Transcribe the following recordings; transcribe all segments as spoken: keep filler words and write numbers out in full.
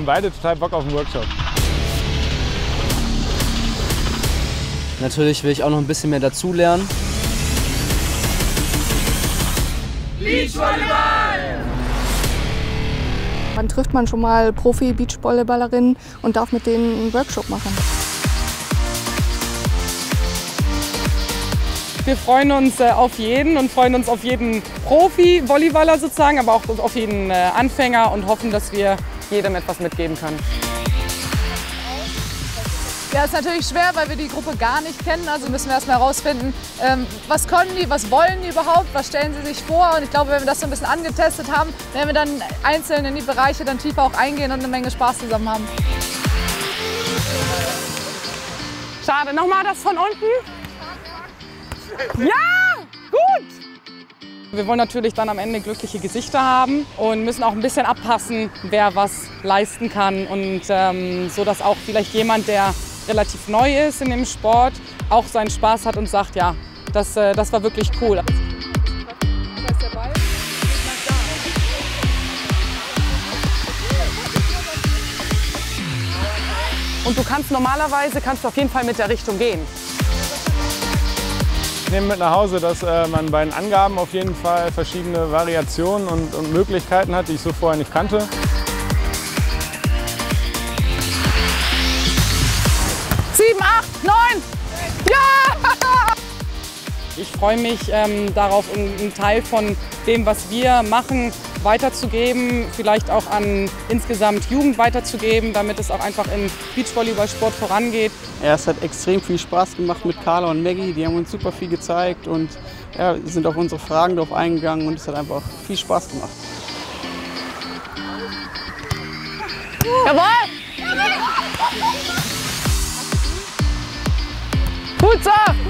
haben beide total Bock auf den Workshop. Natürlich will ich auch noch ein bisschen mehr dazulernen. Beachvolleyball! Wann trifft man schon mal Profi-Beachvolleyballerinnen und darf mit denen einen Workshop machen? Wir freuen uns äh, auf jeden und freuen uns auf jeden Profi-Volleyballer sozusagen, aber auch auf jeden äh, Anfänger und hoffen, dass wir jedem etwas mitgeben können. Ja, ist natürlich schwer, weil wir die Gruppe gar nicht kennen. Also müssen wir erstmal herausfinden, ähm, was können die, was wollen die überhaupt, was stellen sie sich vor. Und ich glaube, wenn wir das so ein bisschen angetestet haben, werden wir dann einzeln in die Bereiche dann tiefer auch eingehen und eine Menge Spaß zusammen haben. Schade, nochmal das von unten. Ja, gut! Wir wollen natürlich dann am Ende glückliche Gesichter haben und müssen auch ein bisschen abpassen, wer was leisten kann. Und ähm, so, dass auch vielleicht jemand, der relativ neu ist in dem Sport, auch seinen Spaß hat und sagt, ja, das, äh, das war wirklich cool. Und du kannst normalerweise, kannst du auf jeden Fall mit der Richtung gehen. Ich nehme mit nach Hause, dass äh, man bei den Angaben auf jeden Fall verschiedene Variationen und, und Möglichkeiten hat, die ich so vorher nicht kannte. Sieben, acht, neun! Ja! Ich freue mich ähm, darauf, einen Teil von dem, was wir machen, weiterzugeben, vielleicht auch an insgesamt Jugend weiterzugeben, damit es auch einfach im Beachvolleyballsport vorangeht. Ja, es hat extrem viel Spaß gemacht mit Carla und Maggie, die haben uns super viel gezeigt und ja, sind auf unsere Fragen drauf eingegangen und es hat einfach viel Spaß gemacht. Jawohl! Gut so!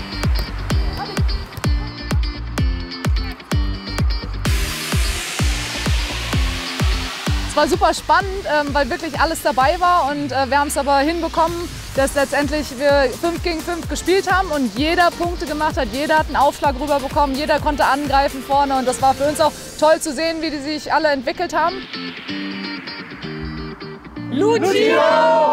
Es war super spannend, weil wirklich alles dabei war und wir haben es aber hinbekommen, dass letztendlich wir fünf gegen fünf gespielt haben und jeder Punkte gemacht hat, jeder hat einen Aufschlag rüberbekommen, jeder konnte angreifen vorne und das war für uns auch toll zu sehen, wie die sich alle entwickelt haben. Lucio!